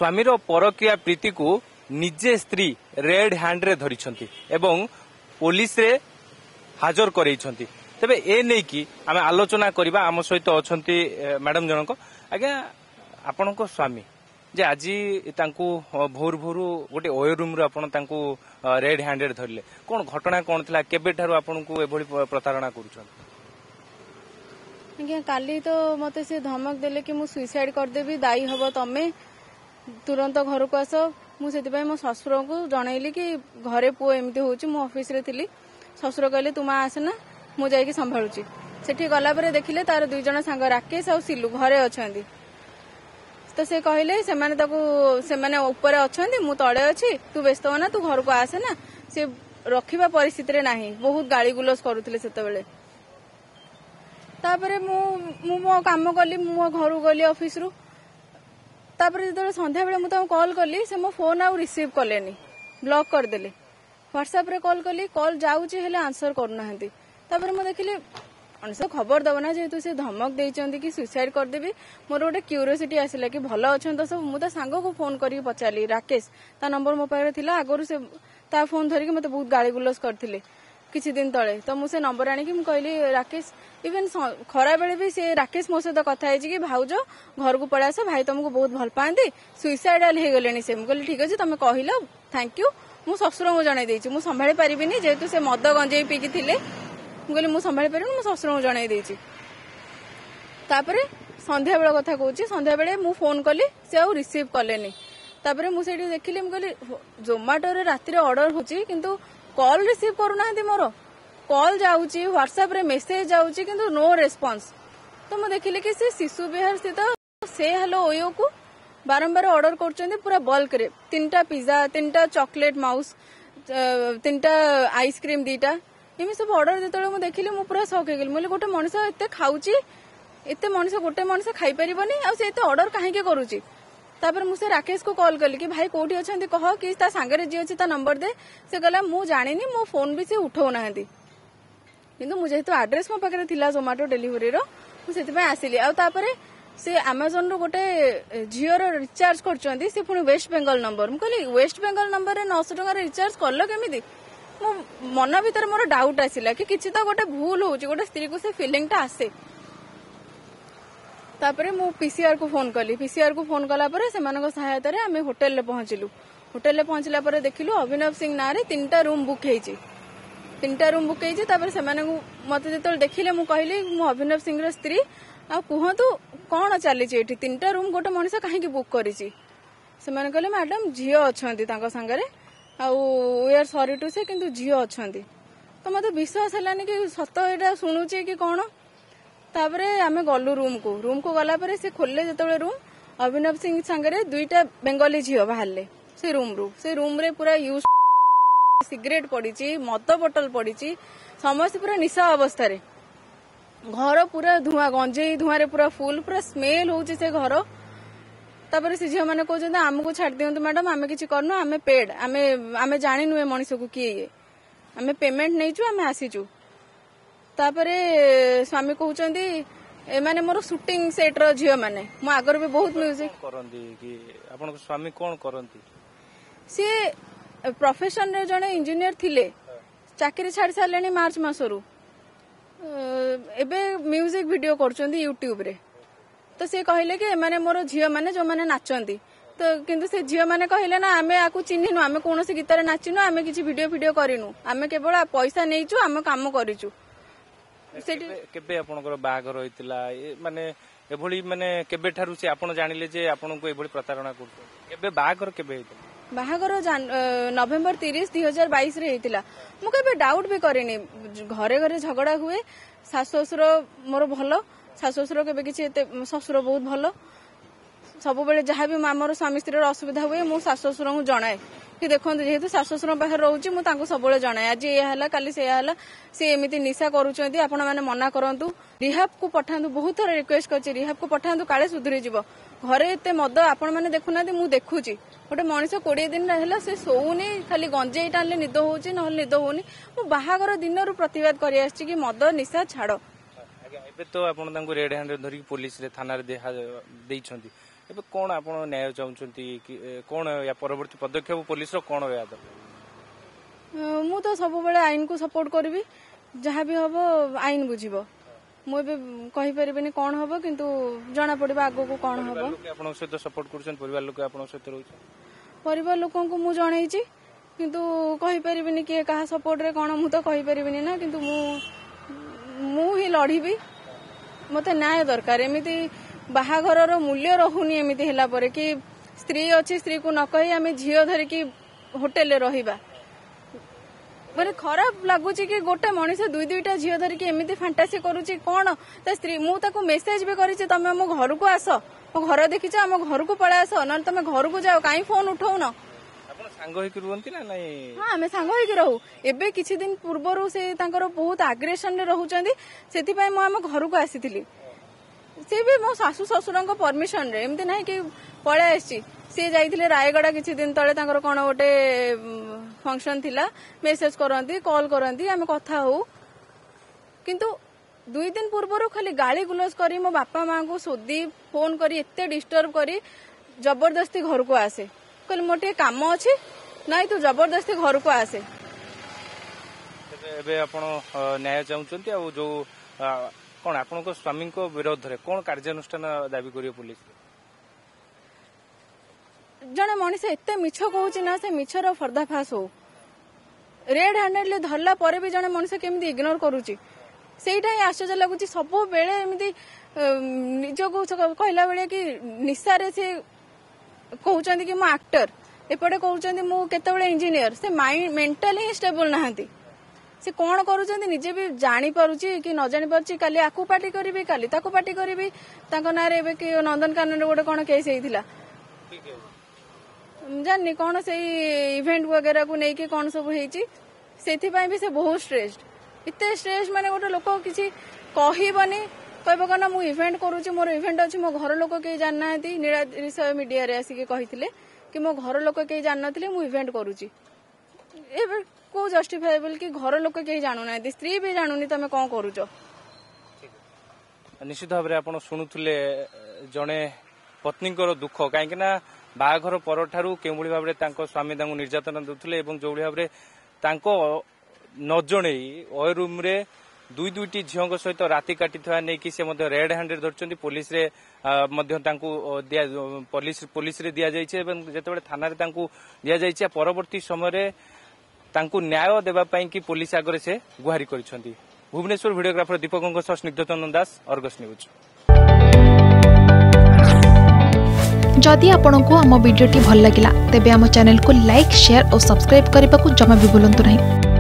स्वामीर परकिया प्रीति को निजे स्त्री रेड हैंड रे धरिछंती एवं पुलिस रे हाजर करैछंती। तेबे ए नै कि आमे आलोचना करबा। आम सहित अछंती मैडम जनक। आज्ञा आपनको स्वामी जे आज तांकू भोर भोरू गोटे ओयो रूम रे आपण तांकू रेड हैंड रे धरले कोन घटना कोन थिला केबे ठारू आपनको एभली प्रतारणा करूछन? आज्ञा काली तो मते से धमक देले कि मु सुइसाइड कर देबी, दाई हबो तमे, तुरंत घर को आस। मुझे मो ससुर को जनइली कि घरे पुओ एमती होची। मु ऑफिस रे थिली, ससुर कहले तुम आसना मु जाइकी संभाळुची। सेठी गला परे देखिले तार दुई जण सांग राकेश और सिलू घरे अछंती। तो से कहले सेमाने ऊपर अछंती, मु तळे अछि, तू व्यस्त हो ना, तू घर को आसे ना। से रखिबा परिस्थिति रे नाही, बहुत गाली गुलस करूथिले सेते बेले। तापरे मु मो काम कली, मु घर गली ऑफिस रु। तापर जो संध्या बेले मुझे कॉल कली, से मो फोन आउ रिसीव कलेनी, ब्लॉक करदेले। व्हाट्सएप रे कॉल कली, कॉल जाऊँचे हेले आंसर करना। तापर मु देखिले मनुष्य खबर दब ना, जेहेतु से धमक देइचंती कि सुइसाइड करदेबी। मोर गोटे क्यूरियोसिटी आसिला कि भल अच्छा तो सब। मुझे सांग को फोन करी पचारि, राकेश ता नंबर मो पाखे थिला। आगरू से ता फोन धरिकी मते बहुत गाली गुलस करथिले किछि दिन तळे। तो मु से नंबर आनिकी मु कहली राकेश, इवन खरा बेले भी से राकेश मो सहित कथा है कि भाउज घर को पळा आस, भाई तुमको बहुत भल पाती, सुइसाइडाल हो गले से। मुझे ठीक अच्छे तुम कहल, थैंक यू। मु ससुर को जन देछि, मु संभाळी परिबिनी जेहेतु से मद गंजेई पीकी थिले। मु कहली मु संभाळी परिबिनी, मु ससुर को जन देछि। तापरे संध्या बेला कथा कहूछि, संध्या बेले मु फोन कली, से आउ रिसीव कलेनी। तापरे मु सेठी देखिले, मु कहली जोमाटो रे राति रे ऑर्डर होछि किंतु कॉल रिसीव करूना। मोर कॉल जाऊँची, व्हाट्सएप रे मेसेज जाऊँची, किंतु नो रेस्पॉन्स। तो मुझे देखिले कि से शिशु विहार स्थित से हेलो ओयो को बारंबार ऑर्डर करछन्ती पूरा बल्क रे। 3टा पिज्जा, 3टा चॉकलेट माउस, 3टा आइसक्रीम, 2टा एमि सब ऑर्डर जेतले मु देखिले मु पूरा शॉक हे गेल। मोले गोटे मनुष्य एते खाउची, एते मनुष्य गोटे मनुष्य खाई परिबनी आ से एते ऑर्डर काहे के करूची। तापर मुझे राकेश को कॉल कली कि भाई कोठी अछन्ती कह, कि ता सांगरे जी अछि ता नंबर दे। से कहला मु जानिनी, मो फोन भी से उठाउ नाहंती। किंतु मुझे जेहेतु आड्रेस मो पाखे थिला जोमाटो डेलीवरी रो, मुझे आसिली। आ तापरे से अमेजन रो गोटे जिओर रिचार्ज करछन्ती, से पुणी वेस्ट बेंगल नंबर। मु कहली वेस्ट बेंगल नंबर रे 900 टका रिचार्ज करलो केमिति? मो मन भीतर मोर डाउट आसिला कि किछि तो गोटे भूल होउची, गोटे स्त्री को से फीलिंग टा आसे। तापरे मु पीसीआर को फोन कली। पीसीआर को फोन कला परे सेमानक सहायता रे आमे होटल रे पहुंचिलु। होटल रे पहुंचला परे देखिलु अभिनव सिंह ना रे 3टा रूम बुक हेची। 3टा रूम बुक हेची। तापरे सेमाने मते जेतल देखिले मु कहली मु अभिनव सिंह रे स्त्री, आ कुहतु कोन चली छि एठी 3टा रूम गोटे मनुष्य काहे की बुक करी छि? सेमाने कहले मैडम झियो अछंती तांका संगरे, ah we are sorry to say, किंतु झियो अछंती। तो मते विश्वास हलानी कि सत एटा सुनुची कि कोन। तापरे आमे गलु रूम को गला परे से खोलले जेतबे रूम, अभिनव सिंह संगरे 2टा बेंगली झियो बाहरले से रूम रे पूरा यूज सिगरेट पड़ी, मद बोतल पड़ी, समस्त पूरा निशा अवस्था रे। घर पूरा धुआं, गंजेई धुआं रे पूरा फुल, पूरा स्मेल होउची से घर। तापर से झियो माने कहउछन हमको छाड़ दियंतु मैडम, आमे किछि करनु, आमे पेड, आमे जानिनु ए मनुष्य को किए ये, आमे पेमेंट नैचु, आमे आसीचु। तापरे स्वामी कहउछन्ती ए माने मोर शूटिंग सेट रो झियो माने, मु आगर भी बहुत म्यूजिक करंती कि आपन स्वामी कोन करंती? सी प्रोफेशन रे जने इंजीनियर थिले, चाकरी छाड़ सारलेनी मार्च मासरू। एबे म्यूजिक वीडियो करछन्ती यूट्यूब रे। तो से कहले कि माने मोर झियो माने जो माने नाचंती। तो किंतु से झियो माने कहले ना आमे आकु चिन्हिनु, आमे कोनोसी गीत रे नाचिनु, आमे किछि वीडियो करिनु, आमे केवल पैसा नेइचु, आमे काम करिचु। केबे आपनकर बागर होइतिला माने एभली माने केबे ठारू से आपन जानिले जे आपनको एभली प्रतारणा करछो? केबे बागर केबे होइतिला? बाहागर नवेम्बर 30, 2022 रे हेतिला। मु केबे डाउट भी करेनी, घरे घरे झगड़ा हुए, सासु ससुर मोर भलो, सासु ससुर केबे किछि एते, ससुर बहुत भलो। सब बेले जहाँ भी आमर स्वामी स्त्री असुविधा हुए मु सासु ससुर को जनाए कि देखो जेहेतु सासु ससुर पाखे रोचे मुझे सब जनाए, आज ये काली से सी एमती निशा करुँच आपण मैंने मना करूँ, रिहाब को पठातु, बहुत थर रिक्वेस्ट कर रिहाब को पठातु, काले सुधरी जीव। घरे एत मद आपण मैंने देखुना, मुझे देखुची गोटे मनीष 20 दिन है से शोनी, खाली गंजेई टाणले निद हो निद होनी। मु बाहागर दिन प्रतिवाद कर कि मद निशा छाड़। तो आप रेड हैंड धरिक पुलिस रे थाना रे ଏବେ कौन आपण न्याय चाहते कौन या परवर्ती पदक्षेप पुलिस कौन या मु तो सब बेले आईन को सपोर्ट करी जहाँ भी हम आईन बुझीब मुझे कही परिबेनी कौन हम किंतु जना पड़िबा आगो को कौन हम आपन सहित सपोर्ट करछन परिवार लोक आपन सहित रहउछ परिवार लोकों को मु जणैछि किंतु कही परिबेनी के कहा सपोर्ट रे कौन मु तो कही परिबेनी ना किंतु मु ही लड़ीबी मते न्याय दरकार एमिति बाहाघर मूल्य रहुनी एमिति हैला परे कि स्त्री अच्छी स्त्री को न कही आम झील धरिकी होटेल रहिबा माने खराब लगुच कि गोटे मनीष दुई दुईटा झील धरिकी एमिति फैंटासी करुची कौन ता स्त्री मु ताको मेसेज भी करिछि तमे मो घर को आस मो घर देखिछ आम घर को पळा आस न तमे घर को जाओ काई फोन उठाउन आपण सांग होई रुहंती ना नाही हां आमे सांग होई रहू एबे किछि दिन पूर्वरु से तांकर बहुत आग्रेशन रे रहउचंदी सेति पय मो आम घर को आसीथिली से भी मो सासु ससुर परमिशन रे एमती ना कि पळा आसी सी जाइथिले रायगड़ा किछि दिन तळे तांकर कोन गोटे फंक्शन थिला मेसेज करंती कॉल करंती आमे कथा हो किंतु 2 दिन पूर्वरु खाली गाली गुलज करी मो बापा मां को सोदी फोन करी एते डिस्टर्ब करी जबरदस्ती घर को आसे कहले मोटे काम अछि नाही तू जबरदस्ती घर को आसे एबे आपण न्याय चाहउचंती आ जो कौन आपण को स्वामी को विरोध रे कौन कार्यानुष्ठान दाबी करियो पुलिस जने मनीष एते मिछ कहूची ना से मिछर पर्दाफाश हो रेड हैंडेडली धरला परे भी जने मनीष केमती इग्नोर करूची सेटा ही आश्चर्य लगुची सब बेले एमती निज को कहला बेले कि निशारे से कहउचंदी कि मो एक्टर एपटे कहउचंदी मो केतेबेले इंजीनियर से माइंड मेंटली ही स्टेबल नाहंती से कौन करूचंदी निजे भी जानी पारुची कि न जानी पारुची काली आकु पार्टी करिवि काली ताकु पार्टी करिवि तांको नारे एबे कि नंदनकानन रे गोटे कोन केस हेइथिला जानी कौन से इवेंट वगैरह को नहीं कि कौन सब हेइची सेथि पय भी से बहुत स्ट्रेस्ड इते स्ट्रेस माने गोटे लोक किछि कहिबनी कहबो कना मु इवेंट करूची मोर इवेंट अछि मो घर लोक के जाननाती निरादिशय मीडिया रे आसी के कहिथिले कि मो घर लोक के जाननथिले मु इवेंट करूची एबे को जस्टिफाइबल कि घर लोक के जानू ना स्त्री भी जानूनी तमे कौन करूचो निश्चित भाव में आप शुणुले जड़े पत्नी दुख कहीं बाघर पर केउली भाव में स्वामी निर्यातना देते जो भाव में न जन ओय रूम रे दुई दुईटी झील सहित राति काटी नहीं कि रेड हैंड धरती पुलिस पुलिस रे दि जाते थाना दि जाए परवर्ती समय न्याय देवाई कि पुलिस आगे से गुहारी कर भुवनेश्वर भिडियोग्राफर दीपक स्निग्ध चंदन दास अर्गस न्यूज। जदि आपंक आम भिडी भल लगा तेब आम चैनल को लाइक शेयर और सब्सक्राइब करने को जमा भी भूलु नहीं।